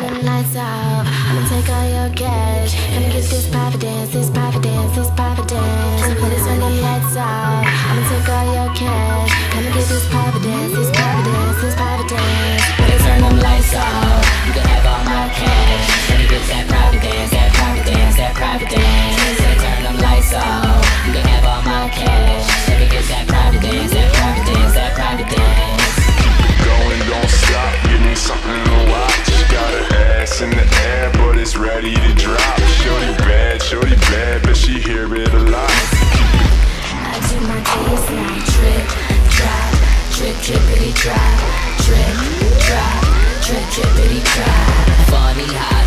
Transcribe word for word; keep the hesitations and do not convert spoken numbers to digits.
them lights out. I'ma take all your cash. Gonna get this private dance, this private dance, this private dance. Let us turn them lights out. I'ma take all your cash. Gonna get this private dance, this private dance, this private dance. Let us turn them lights out. You can have all my cash. Gonna get that private dance, that private dance, that private dance. Let us turn them lights out. You can have all my cash. Let me get that private dance, that private dance, that private dance. Going, don't stop, give me something to watch. Got her ass in the air, but it's ready to drop. Shorty bad, shorty bad, but she hear it a lot. I do my G's like trip, drop, trip, trippity drop, trip, drop, trip, trippity drop. Funny how